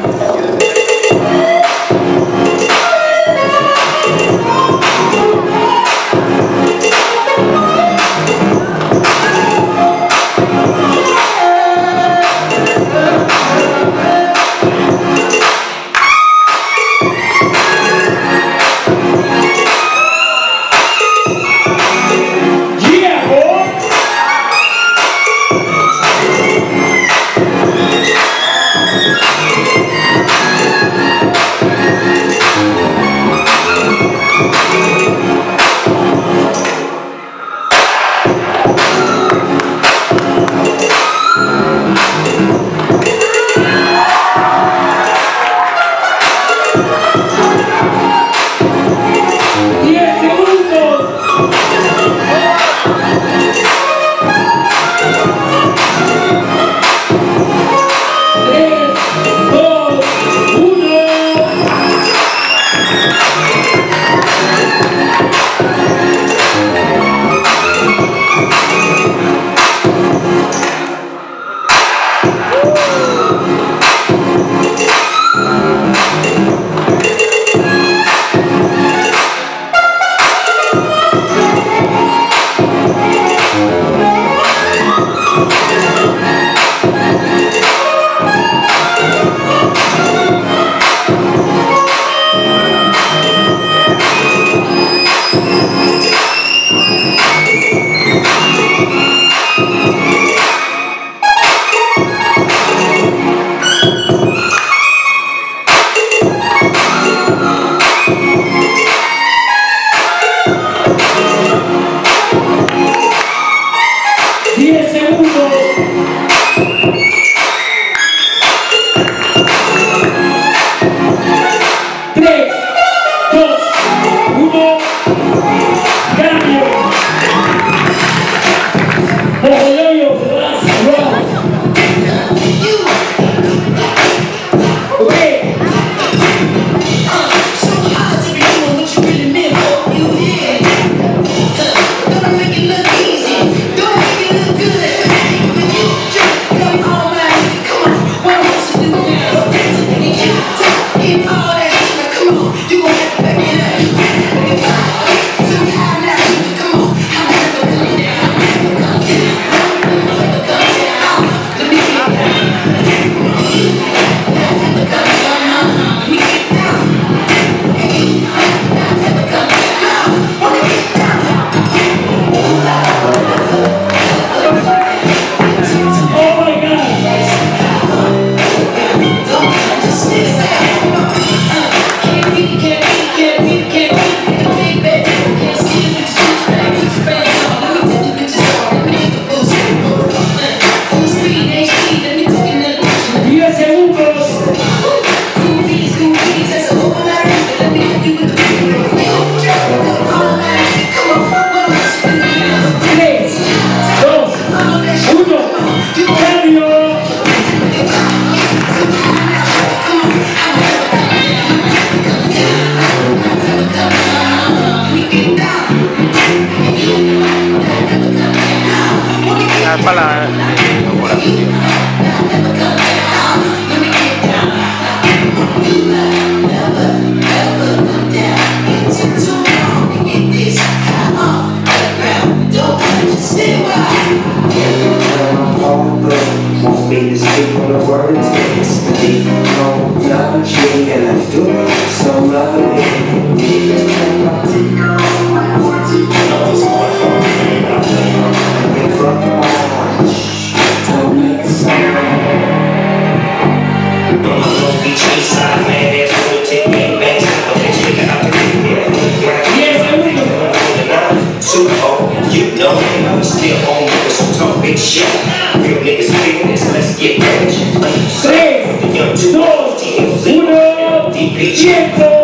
pala won't be to speak on the words, it's the deep, no, not she, and I do it so lovely. Don't make a sound. Don't be chased out, man, that's what will take me back. Okay, shake it out the you know, I'm still on with some talk big shit. Real niggas business, let's get rich. 3, 2, 1, tiempo.